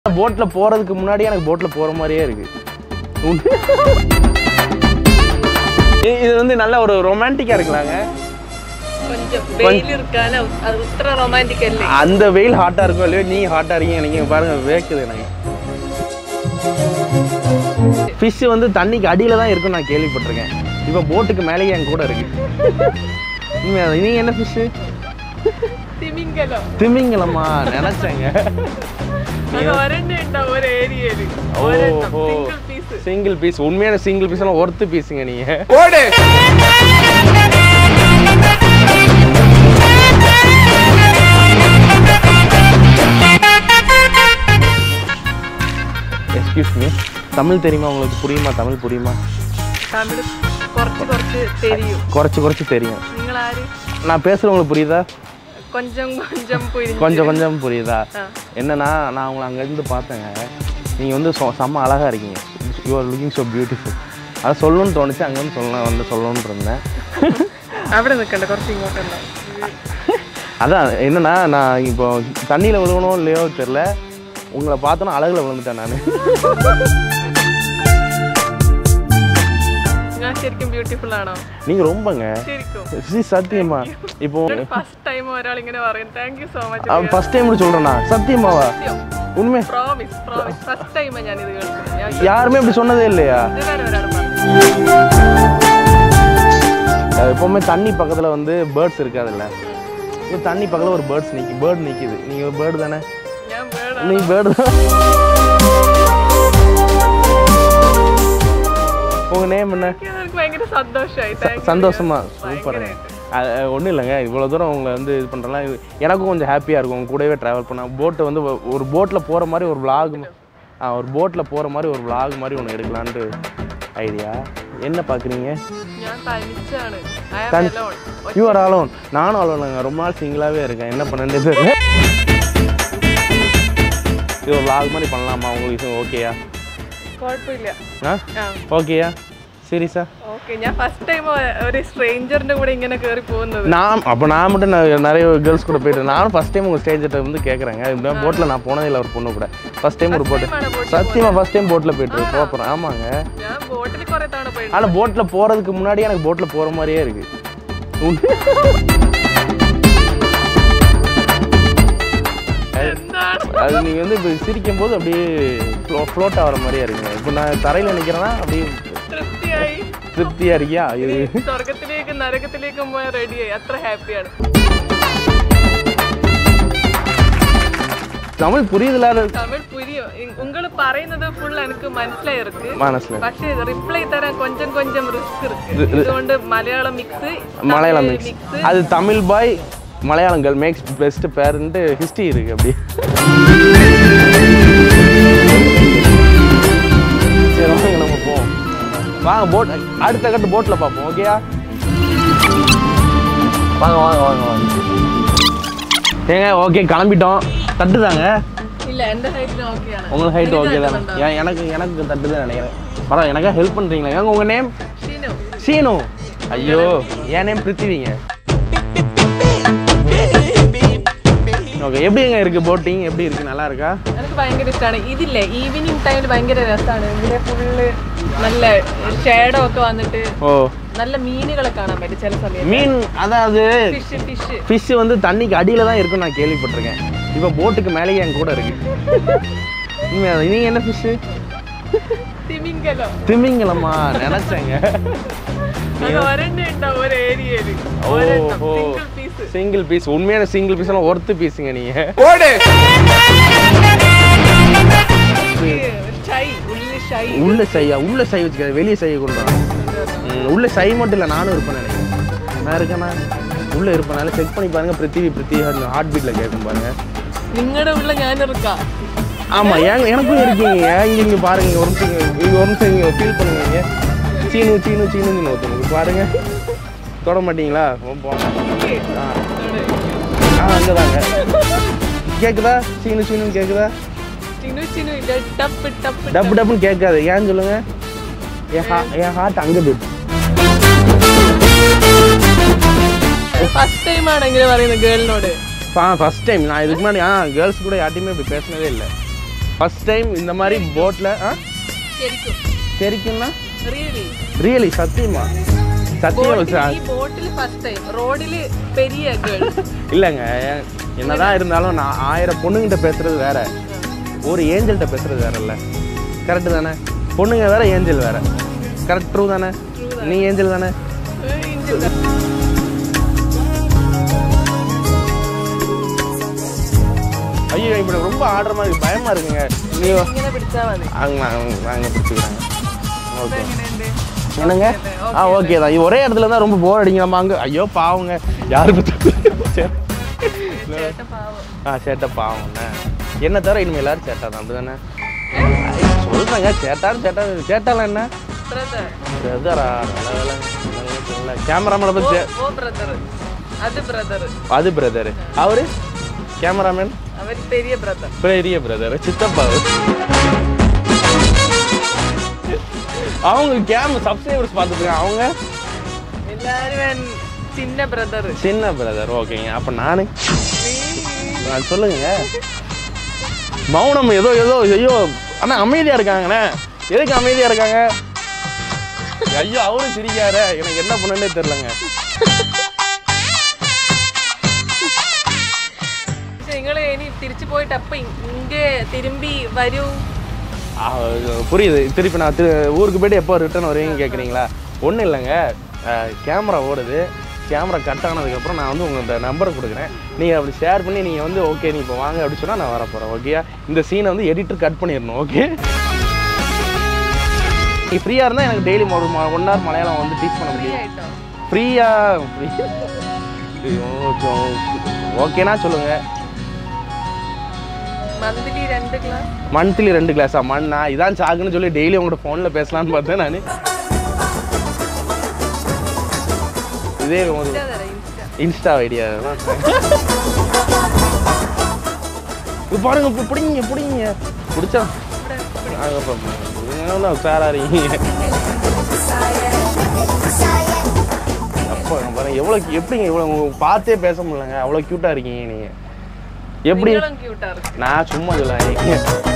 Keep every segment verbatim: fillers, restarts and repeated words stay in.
போட்ல போறதுக்கு முன்னாடி எனக்கு போட்ல போற மாதிரியே இருக்கு. இது வந்து நல்ல ஒரு ரொமான்டிக்கா இருக்கலாங்க. கொஞ்சம் வெயில் இருக்கால அது உத்தர ரொமான்டிக் இல்ல. அந்த வெயில் ஹாட்டா இருக்கும் இல்லையா? நீ ஹாட்டா இருக்கீங்க. நீங்க பாருங்க வேக்குது எனக்கு. ஃபிஷ் வந்து தண்ணிக்கு அடியில தான் இருக்கும் நான் கேள்விப்பட்டிருக்கேன். இப்போ போட்டுக்கு மேலேயே என் கூட இருக்கு. நீங்க என்ன ஃபிஷ்? திமிங்கலம். திமிங்கலமா நினைச்சேங்க. அங்க வரண்டா ஒரு ஏரியா இருக்கு. ஒரு சிங்கிள் பீஸ். சிங்கிள் பீஸ் உண்மையான சிங்கிள் பீஸ் எல்லாம் ஒர்த் பீஸ்ங்க நீங்க. ஓடு. எக்ஸ்கியூஸ் மீ, தமிழ் தெரியுமா உங்களுக்கு? புரியுமா? தமிழ் புரியுமா? தமிழ் குறைச்சு குறைச்சு தெரியும். குறைச்சு குறைச்சு தெரியும். நீங்க யாரு? நான் பேசுறது உங்களுக்கு புரியுதா? கொஞ்சம் கொஞ்சம் புரியுது. கொஞ்சம் கொஞ்சம் புரியுதா? என்னன்னா நான் உங்களை அங்கேருந்து பார்த்தேங்க. நீங்கள் வந்து செம்ம அழகாக இருக்கீங்க. You are looking so beautiful. அதை சொல்லணும்னு தோணுச்சு. அங்கே வந்து சொல்லலாம் வந்து சொல்லணும்னு இருந்தேன். அப்படி இருக்கல குறைச்சி இங்கோட்ட. அதான் என்னன்னா நான் இப்போ தண்ணியில் விழுகணும் இல்லையோ தெரில, உங்களை பார்த்தோன்னா அழகில் விழுந்துட்டேன் நான். ശരിക്കും ബ്യൂട്ടിഫുൾ ആണോ? நீங்க ரொம்பங்க ശരിക്കും சத்தியமா. இப்போ ഫസ്റ്റ് ടൈം ഒരാൾ ഇങ്ങനെ പറയും. Thank you so much. First time சொல்றேனா? சத்தியமாவா? உண்மை പ്രോമിസ് പ്രോമിസ് ഫസ്റ്റ് ടൈം ഞാൻ ഇത് കേൾക്കുന്നത്. யாருமே அப்படி சொன்னதே இல்லையா? ഇതാണ് ഒരാൾ പറഞ്ഞത്. எப்பவுமே தண்ணி பக்கத்துல வந்து பேர்ட்ஸ் இருக்காதுல்ல. இப்போ தண்ணி பக்கத்துல ஒரு பேர்ட்ஸ் நிக்கி பேர்ட் நிக்குது. நீங்க ஒரு பேர்டு தானே? ഞാൻ ബേർഡ്. நீ பேர்டு தான். உங்க நேம் என்ன? எனக்கு பயங்கர சந்தோஷம். Thank you. சந்தோஷமா? சூப்பருங்க. ஒன்றும் இல்லைங்க, இவ்வளோ தூரம் உங்களை வந்து இது பண்ணுறலாம் எனக்கும் கொஞ்சம் ஹாப்பியாக இருக்கும். உங்க கூடவே ட்ராவல் பண்ண போட்டை வந்து ஒரு போட்டில் போகிற மாதிரி ஒரு விளாக், ஆ ஒரு போட்டில் போகிற மாதிரி ஒரு விளாக் மாதிரி ஒன்று எடுக்கலான்ட்டு ஐடியா. என்ன பார்க்குறீங்க? You are alone. நானும் அலோனுங்க. ரொம்ப நாள் சிங்கிளாகவே இருக்கேன். என்ன பண்ணேன்னு தெரியல. இது ஒரு விளாக் மாதிரி பண்ணலாமா உங்களுக்கு? ஓகேயா? കുഴപ്പമില്ല. ஆ ஓகேயா? சீரியஸா? ஓகே. ഞാൻ ഫസ്റ്റ് ടൈം ഒരു സ്ട്രേഞ്ചറിന്റെ കൂടെ ഇങ്ങനെ കേറി പോകുന്നത്. நான் அப்போ நான் மட்டும் நான் நிறைய கேர்ள்ஸ் கூட போயிட்டு நானும் ஃபஸ்ட் டைம் உங்கள் ஸ்டேஜர்கிட்ட வந்து கேட்குறேங்க. இந்த போட்டில் நான் போனதே இல்லை ஒரு பொண்ணு கூட. ஃபஸ்ட் டைம் ஒரு போட்டு சத்தியமாக ஃபஸ்ட் டைம் போட்டில் போயிட்டு போகிறேன். ஆமாங்க. ഞാൻ ബോട്ടിൽ കുറേ തവണ പോയിട്ടുണ്ട്. ஆனால் போட்டில் போகிறதுக்கு முன்னாடி எனக்கு போட்டில் போகிற மாதிரியே இருக்கு. அது நீங்கள் வந்து இப்போ சிரிக்கும் போது அப்படியே ஃப்ளோ ஃப்ளோட் ஆகிற மாதிரியே இருக்குங்க. இப்போ நான் தரையில் நிற்கிறேன்னா அப்படியே തൃപ്തിയായി. திருப்தியாக இருக்கியா? இது സ്വർഗത്തിലേക്ക് നരകത്തിലേക്കും പോയ റെഡിയായി. അത്ര ഹാപ്പിയാണ്. தமிழ் புரியுதுல? തമിഴ് പുരിയും. നിങ്ങൾ പറയുന്നത് ഫുൾ എനിക്ക് മനസ്സിലായിருக்கு. മനസ്സിലായി. പക്ഷേ റിപ്ലൈ തരാൻ கொஞ்சம் கொஞ்சம் റിസ്ക് இருக்கு. അതുകൊണ്ട് മലയാളം മിക്സ് மலையாளம் மிக்ஸ். அது Tamil boy Malayalam girl makes best பேருன்ட்டு ஹிஸ்ட்ரி இருக்கு. அப்படி சரி வாங்க நம்ம போவோம். வாங்க போட் அடுத்த கட்டு போட்டில் பார்ப்போம். ஓகேயா? வாங்க வாங்க வாங்க வாங்க. ஏங்க ஓகே கிளம்பிட்டோம். தட்டுதாங்க? இல்ல எந்த ஹைட் ஓகேயான. உங்க ஹைட் ஓகே தானே? எனக்கு எனக்கு தட்டுதான் நினைக்கிறேன். பரவாயில்ல. எனக்கா ஹெல்ப் பண்ணுறீங்களா? ஏங்க உங்கள் நேம்? சீனு. சீனு. ஐயோ என் நேம் பிருத்திவிங்க. ஓகே. எப்படிங்க இருக்குது போட்டிங்? எப்படி இருக்குது? நல்லா இருக்கா? எனக்கு பயங்கர இஷ்டമാണ്. ഇതില്ലേ ഈവനിങ് ടൈമിൽ ഭയങ്കര രസമാണ്. ഇവിടെ ഫുള്ള് നല്ല ഷേഡോ ഒക്കെ വന്നിട്ട് ஓ நல்ல மீன்களை കാണാൻ പറ്റും ചില സമയത്ത്. மீன் அதாவது ஃபிஷ் ஃபிஷ் ஃபிஷ் வந்து தண்ணிக்கு அடியில தான் இருக்கும் நான் கேள்விப்பட்டிருக்கேன். இப்போ போட்டுக்கு மேலேயே என் கூட இருக்கு. நீங்க என்ன ஃபிஷ்? திமிங்கலம். திமிங்கலமா நினைச்சேங்க. அங்க வரண்டா ஒரு ஏரியா இருக்கு. ஒரு சிங்கிள் பீஸ். சிங்கிள் பீஸ் உண்மையான சிங்கிள் பீஸ் எல்லாம் ஒர்த் பீஸுங்க நீங்க. ஓடு. ஷை உள்ள ஷை உள்ள சையா? உள்ள சை வச்சுக்க, வெளியே சையை கொண்டு வரேன். உள்ள சை மட்டும் இல்லை, நானும் இருப்பேன் நினைக்கிறேன். நான் இருக்கேன்னா உள்ள இருப்பேனால செக் பண்ணி பாருங்க. பிருத்திவி பிருத்திவி ஹார்ட் பீட்ல கேட்கும் பாருங்க. നിങ്ങളുടെ ഉള്ള ഞാൻ இருக்கா? ஆமா ஏன் எனக்கும் இருக்கீங்க. இங்க இங்க பாருங்க. ஒரு நிமிஷம் இங்க ஒரு நிமிஷம் இங்க ஃபீல் பண்ணுவீங்க. சீனு சீனு சீனு ஒருத்தவங்க பாருங்க. தொட மாட்டீங்களா? போங்க. ஆ அங்கதாங்க. கேக்குதா? சீனு சீனு கேக்குதா? சினு சினு இல்ல டப் டப் டப்பு டப்புன்னு கேட்காது. ஏன்னு சொல்லுங்க. என் ஹார்ட் அங்கே போயிட்டு. ஃபர்ஸ்ட் டைம் ஆன இங்கே வரேன் கேர்ள்னோட. ஃபர்ஸ்ட் டைம் நான் இதுக்கு முன்னாடி ஆ கேர்ள்ஸ் கூட யார்ட்டையுமே இப்படி பேசினதே இல்லை. ஃபர்ஸ்ட் டைம் இந்த மாதிரி போட்ல ശരിക്കും சரிக்குன்னா റിയലി ரியலி சத்தியமா சத்தியம் வச்சு ഈ ബോട്ടിൽ ഫസ്റ്റ് ടൈം റോഡിൽ പെരിയ ഗേൾ இல்லைங்க என்னதான் இருந்தாலும் நான் ஆயிரம் பொண்ணுங்கிட்ட பேசுறது வேற ஒரு ஏஞ்சல்கிட்ட பேசுறது வேற இல்லை கரெக்டு தானே பொண்ணுங்க வேற ஏஞ்சல் வேற கரெக்ட் ட்ரூ தானே நீ ஏஞ்சல் தானே ஐயோ இப்படி ரொம்ப ஆடுற மாதிரி பயமா இருக்குங்க நீ ഇങ്ങനെ പിടിച്ചാ മതി அங்கே அங்கே பிடிச்சிக்கிறாங்க ஓகே என்னங்க ஆ ஓகே தான் ஒரே இடத்துல தான் ரொம்ப போர் அடிங்க நம்ம அங்கே ஐயோ பாவங்க யாரு ചേട്ടൻ പാവം ஆ சேட்டை பாவம்ண்ணே என்ன தவிர இனிமேல் எல்லாரும் சேட்டா தான் அப்படிதானே சொல்கிறாங்க சேட்டான்னு சேட்டா சேட்டாலாம் என்ன ബ്രദർ பிரதரா நல்ல வேலை நல்ல கேமராமேனை பற்றி ഓ ബ്രദർ അത് ബ്രദർ அது பிரதரு அவரு கேமராமேன் അവർ പെരിയ ബ്രദർ பெரிய பிரதர் சித்தப்பா அவங்க கேம் சப்ஸ்கிரைபர்ஸ் பார்த்துருக்காங்க அவங்க எல்லாரும் சின்ன பிரதர் சின்ன பிரதர் ஓகேங்க அப்போ நானு நான் சொல்லுங்க மௌனம் ஏதோ ஏதோ ஐயோ அண்ணா அமைதியா இருக்காங்கண்ணே எதுக்கு அமைதியா இருக்காங்க ஐயோ அவரும் சிரிக்காரு எனக்கு என்ன பண்ணனே தெரியலங்க നിങ്ങൾ ഇനി തിരിച്ചു പോയിട്ട് അപ്പൊ ഇங்கே திரும்பி വരൂ புரியுது திருப்பி நான் திரு ஊருக்கு போய்ட்டு எப்போ ரிட்டர்ன் வருவீங்கன்னு கேட்குறீங்களா ஒன்றும் இல்லைங்க கேமரா ஓடுது கேமரா கட் ஆனதுக்கப்புறம் நான் வந்து உங்கள்கிட்ட நம்பரை கொடுக்குறேன் நீங்கள் அப்படி ஷேர் பண்ணி நீங்கள் வந்து ஓகே நீ இப்போ வாங்க அப்படின்னு சொன்னால் நான் வர போகிறேன் ஓகேயா இந்த சீனை வந்து எடிட்டர் கட் பண்ணிடணும் ஓகே நீ ஃப்ரீயாக இருந்தால் எனக்கு டெய்லி ஒரு ஒன் ஹவர் மலையாளம் வந்து டீச் பண்ண முடியும் ஃப்ரீயாக ஃப்ரீ ஓகேனா சொல்லுங்கள் மந்த்லி ரெண்டு கிளாஸ் மந்த்லி ரெண்டு கிளாஸா மண்ணா இதான் சாக்குன்னு சொல்லி டெய்லி உங்கள்கிட்ட ஃபோனில் பேசலான்னு பார்த்தேன் நான் இதே இன்ஸ்டா ஐடியா பாருங்க பிடிங்க பிடிங்க பிடிச்சா உஷாராறீங்க அப்போ பாருங்க எவ்வளோ எப்படிங்க இவ்வளோ பார்த்தே பேச முடியலங்க அவ்வளோ க்யூட்டாக இருக்கீங்க நீங்கள் எப்படி நான் சும்மா சொல்லுங்க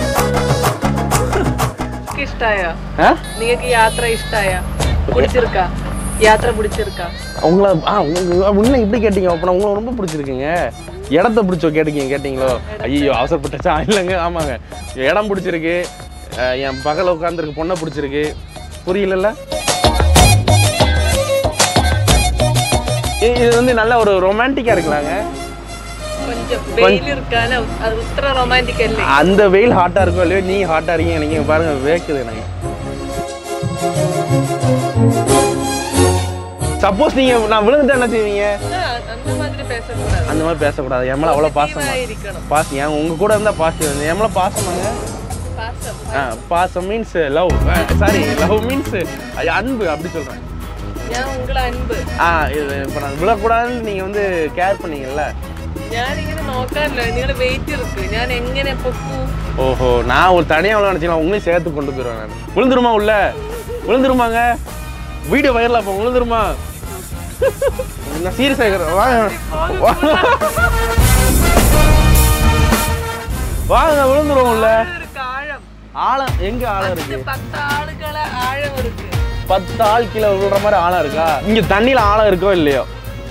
இஷ்டாயா நீங்க யாத்திரை இஷ்டாயா பிடிச்சிருக்கா யாத்திரை பிடிச்சிருக்கா உங்களை ஆ உங்களை இப்படி கேட்டீங்க அப்போ உங்களை ரொம்ப பிடிச்சிருக்குங்க இடத்த பிடிச்சோ கேட்டீங்க கேட்டீங்களோ ஐயோ அவசரப்பட்டச்சா இல்லைங்க ஆமாங்க இடம் பிடிச்சிருக்கு என் பகல உட்காந்துருக்கு பொண்ணை பிடிச்சிருக்கு புரியல இது வந்து நல்ல ஒரு ரொமான்டிக்கா இருக்கலாங்க அந்த வெயில் ஹாட்டா இருக்கும் இல்லையோ நீ ஹாட்டா இருக்கீங்க நீங்க பாருங்க வேக்குது எனக்கு சப்போஸ் நீங்க நான் விழுந்துட்டா என்ன செய்வீங்க அந்த மாதிரி பேசக்கூடாது என் மேல அவ்வளவு பாசம் பாசம் ஏன் உங்க கூட இருந்தா பாசம் என் மேல பாசமாங்க பாசம் means love sorry love means அன்பு அப்படி சொல்றேன் அன்பு ஆ இது இப்போ நான் விழக்கூடாதுன்னு நீங்க வந்து கேர் பண்ணீங்கல்ல ஓஹோ நான் ஒரு தனியா நினைச்சேன் உங்களையும் சேர்த்து கொண்டு போயிருவேன் நான் விழுந்துருமா உள்ள விழுந்துருமாங்க வீடியோ வைரலா போ விழுந்துருமா நான் சீரியஸா இருக்கிறேன் வாங்க வாங்க விழுந்துருவோம் உள்ள ஆழம் எங்க ஆழம் இருக்கு பத்து ஆள் கீழே விழுற மாதிரி ஆழம் இருக்கா இங்க தண்ணியில ஆழம் இருக்கோ இல்லையோ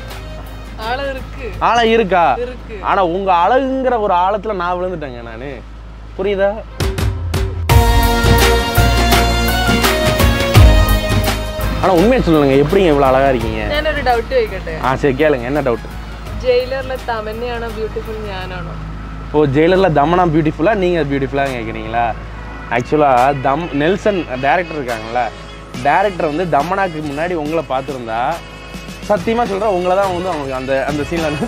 ஆழம் இருக்கா ஆனா உங்க அழகுங்கிற ஒரு ஆழத்துல நான் விழுந்துட்டேங்க நானு புரியுதா ஆனா உண்மையை சொல்லுங்க எப்படிங்க இவ்வளவு அழகா இருக்கீங்க ഞാനൊരു ഡൗട്ട് ചോദിക്കട്ടെ ஆ சரி கேளுங்க என்ன டவுட் ജയിലറിലെ തമന്നയാണോ ബ്യൂട്ടിഫുൾ ഞാനാണോ ஓ ஜெயிலர்ல தமனா பியூட்டிஃபுல்லா நீங்க பியூட்டிஃபுல்லா கேக்குறீங்களா ஆக்சுவலா தம் நெல்சன் டைரக்டர் இருக்காங்கல்ல டைரக்டர் வந்து தமனாக்கு முன்னாடி உங்களை பார்த்துருந்தா சத்தியமா சொல்றேன் உங்களை தான் வந்து அவங்க அந்த அந்த சீன்ல வந்து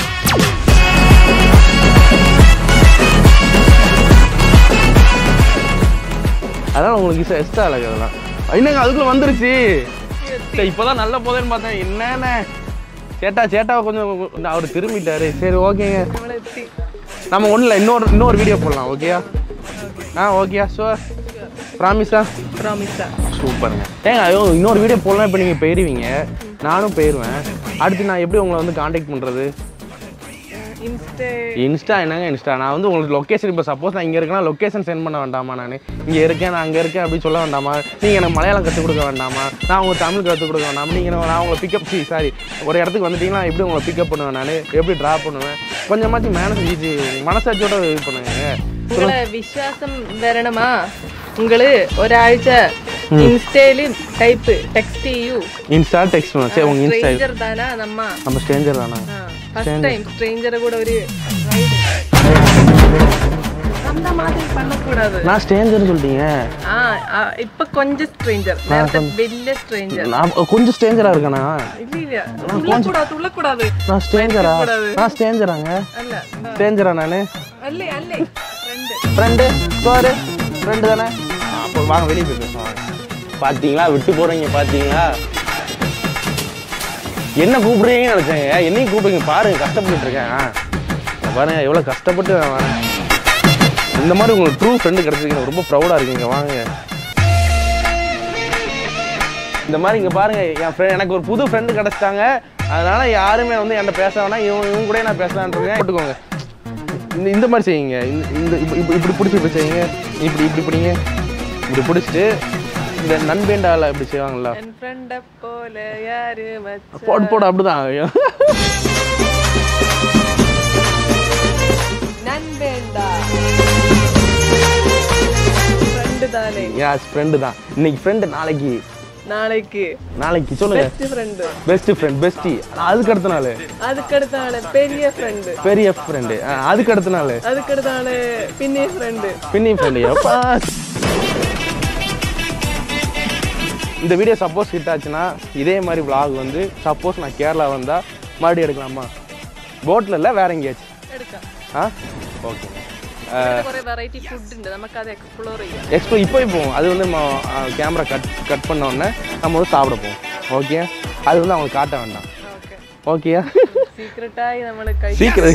அதான் உங்களுக்கு எக்ஸ்ட்ரா அழகு அதெல்லாம் என்னங்க அதுக்குள்ள வந்துருச்சு இப்போதான் நல்ல போதேன்னு பார்த்தேன் என்னென்ன சேட்டா சேட்டாவை கொஞ்சம் அவர் திரும்பிட்டாரு சரி ஓகேங்க நம்ம ஒன்றும் இல்லை இன்னொரு இன்னொரு வீடியோ போடலாம் ஓகேயா ஆ ஓகேயா ஷுவர் ப்ராமிஸா ப்ராமிஸா சூப்பருங்க ஏங்க ஐயோ இன்னொரு வீடியோ போடலாம் இப்போ நீங்கள் போயிடுவீங்க நானும் போயிடுவேன் அடுத்து நான் எப்படி உங்களை வந்து காண்டாக்ட் பண்ணுறது இன்ஸ்டா இன்ஸ்டா என்னங்க இன்ஸ்டா நான் வந்து உங்களுக்கு லொக்கேஷன் இப்போ சப்போஸ் நான் இங்கே இருக்கேன்னா லொக்கேஷன் சென்ட் பண்ண வேண்டாமா நான் இங்கே இருக்கேன் நான் அங்கே இருக்கேன் அப்படி சொல்ல வேண்டாமா நீங்கள் எனக்கு மலையாளம் கற்றுக் கொடுக்க வேண்டாமா நான் உங்களுக்கு தமிழ் கற்றுக் கொடுக்க வேண்டாமா நீங்கள் நான் உங்களை பிக்கப் சி சாரி ஒரு இடத்துக்கு வந்துட்டீங்கன்னா எப்படி உங்களை பிக்கப் பண்ணுவேன் நான் எப்படி ட்ரா பண்ணுவேன் கொஞ்சமாச்சும் மேனஸ் ஈஸி மனசாட்சியோட இது பண்ணுங்க உங்களை விசுவாசம் வரணுமா உங்களு ஒരാഴ്ച இன்ஸ்டால type text you Insta text பண்ணு சரி உங்க இன்ஸ்டா ஸ்ட்ரேஞ்சர் தானா நம்ம நம்ம ஸ்ட்ரேஞ்சர் தானா ஃபர்ஸ்ட் டைம் ஸ்ட்ரேஞ்சர் கூட ஒரு அந்த மாதிரி பண்ண கூடாது நான் ஸ்ட்ரேஞ்சர் சொல்றீங்க ஆ இப்ப கொஞ்சம் ஸ்ட்ரேஞ்சர் நேரത്തെ വലിയ ஸ்ட்ரேஞ்சர் நான் கொஞ்சம் ஸ்ட்ரேஞ்சரா இருக்கேனா இல்ல இல்ல துள்ள கூடாது துள்ள கூடாது நான் ஸ்ட்ரேஞ்சரா நான் ஸ்ட்ரேஞ்சராங்க அல்ல ஸ்ட்ரேஞ்சரா நானு அல்ல அல்ல ஃப்ரெண்ட் ஃப்ரெண்ட் சாரி ஃப்ரெண்ட் தானே அப்போ வாங்க வெளியே போய் பேசுவோம் பாத்தீங்களா விட்டு போறீங்க பாத்தீங்களா என்ன கூப்பிடுறீங்கன்னு நினைச்சேங்க என்னையும் கூப்பிடுங்க பாருங்க கஷ்டப்பட்டு இருக்கேன் பாருங்க எவ்வளவு கஷ்டப்பட்டு வரேன் இந்த மாதிரி உங்களுக்கு ட்ரூ ஃப்ரெண்டு கிடைச்சிருக்கீங்க ரொம்ப ப்ரௌடா இருக்கீங்க வாங்க இந்த மாதிரி இங்க பாருங்க என் ஃப்ரெண்ட் எனக்கு ஒரு புது ஃப்ரெண்டு கிடைச்சிட்டாங்க அதனால யாருமே வந்து என்கிட்ட பேச வேணாம் இவங்க இவங்க கூட நான் பேசலான்னு இருக்கேன் கேட்டுக்கோங்க இந்த இந்த மாதிரி செய்யுங்க இந்த இப்படி இப்படி பிடிச்சி இப்படி செய்யுங்க இப்படி இப்படி பிடிங்க இப்படி பிடிச்சிட்டு இந்த நண்பேண்டால இப்படி செய்வாங்கல்ல என் ஃப்ரெண்ட போல யாரு மச்சான் போடு போடு அப்படிதான் நண்பேண்டா ஃப்ரெண்ட் தானே எஸ் ஃப்ரெண்டு தான் இன்னைக்கு ஃப்ரெண்டு நாளைக்கு நாளைக்கு நாளைக்கு சொல்லுங்க best friend best friend bestie அதுக்கு அடுத்த நாள் அதுக்கு அடுத்த நாள் பெரிய ஃப்ரெண்ட் பெரிய ஃப்ரெண்டு அதுக்கு அடுத்த நாள் அதுக்கு அடுத்த நாள் பின்னி ஃப்ரெண்ட் பின்னி ஃப்ரெண்டு எப்பா இந்த வீடியோ சப்போஸ் ஹிட் ஆச்சுன்னா இதே மாதிரி vlog வந்து சப்போஸ் நான் கேரளா வந்தால் மறுபடியும் எடுக்கலாமா போட்டில் இல்லை வேற எங்கேயாச்சும் எடுക്കാം ஆ ஓகே കുറേ വെറൈറ്റി ഫുഡ് ഉണ്ട് നമുക്ക് അത് എക്സ്പ്ലോർ ചെയ്യാം எக்ஸ்போ இப்போ போவோம் அது வந்து நம்ம கேமரா கட் கட் பண்ண உடனே நம்ம வந்து சாப்பிட போவோம் ஓகே அது வந்து அவங்களுக்கு காட்ட வேண்டாம் ഓക്കേ ஓகேயா സീക്രട്ടായി നമ്മൾ കഴിക്കാം சீக்கிரம்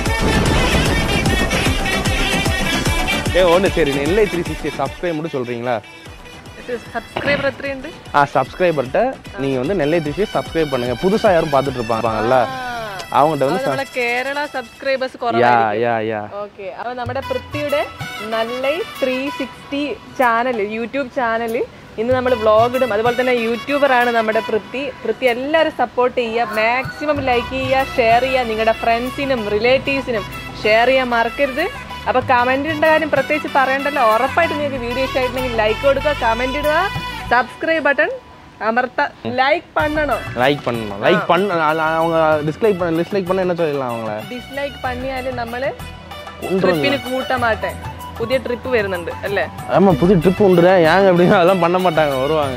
ஏ ஒன்று சரி நெல்லை த்ரீ சிக்ஸ்டி சப்ஸ்கிரைப் மட்டும் சொல்கிறீங்களா സബ്സ്ക്രൈബർ എത്രയുണ്ട് ஆ சப்ஸ்கிரைபர்கிட்ட நீங்கள் வந்து நெல்லை த்ரீ சிக்ஸ்டி சப்ஸ்கிரைப் பண்ணுங்கள் புதுசாக யாரும் பார்த்துட்டு இருப்பாங்கல்ல அவங்கள்ட்ட வந்து നമ്മളെ കേരള സബ്സ്ക്രൈബേഴ്സ് യാ കുറവായിരിക്കും യാ യാ ഓക്കെ അപ്പോൾ നമ്മുടെ പൃഥ്വിയുടെ നല്ലൈ three sixty channel YouTube channel ഇന്ന് നമ്മൾ വ്ളോഗ് ഇടും അതുപോലെ തന്നെ യൂട്യൂബറാണ് നമ്മുടെ പൃഥ്വി പൃഥ്വി എല്ലാവരും സപ്പോർട്ട് ചെയ്യുക മാക്സിമം ലൈക്ക് ചെയ്യുക ഷെയർ ചെയ്യുക നിങ്ങളുടെ ഫ്രണ്ട്സിനും റിലേറ്റീവ്സിനും ഷെയർ ചെയ്യാൻ മറക്കരുത് അപ്പോൾ കമൻറ്റിൻ്റെ കാര്യം പ്രത്യേകിച്ച് പറയണ്ടല്ലോ ഉറപ്പായിട്ട് നിങ്ങൾക്ക് വീഡിയോ ഇഷ്ടമായിട്ടുണ്ടെങ്കിൽ ലൈക്ക് കൊടുക്കുക കമൻറ്റ് ഇടുക സബ്സ്ക്രൈബ് ബട്ടൺ அமர்த்த லைக் பண்ணணும் லைக் பண்ணணும் லைக் பண்ண அவங்க டிஸ்லைக் பண்ண டிஸ்லைக் பண்ண என்ன சொல்லலாம் அவங்கள டிஸ்லைக் பண்ணியாலும் നമ്മൾ ട്രിപ്പിന് കൂട്ട മാட்டேன் പുതിയ ട്രിപ്പ് വരുന്നുണ്ട് അല്ലേ ஆமா புது ட்ரிப் உண்டுற ஏங்க அப்படினா அதெல்லாம் பண்ண மாட்டாங்க வருவாங்க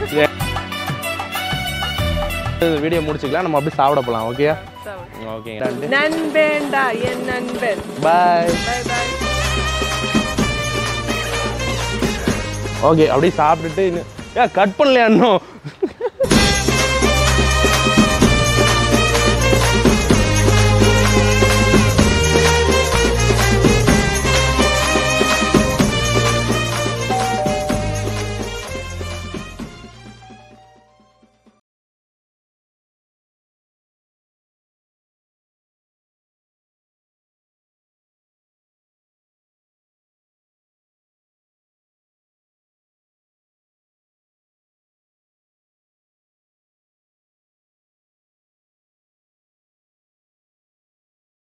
வீடியோ முடிச்சுக்கலாம் நம்ம அப்படியே சாப்பிட போலாம் ஓகே ஓகே நண்பேண்டா என் நண்பன் பை பை பை ஓகே அப்படியே சாப்பிட்டுட்டு ஏன் கட் பண்ணலையா இன்னும்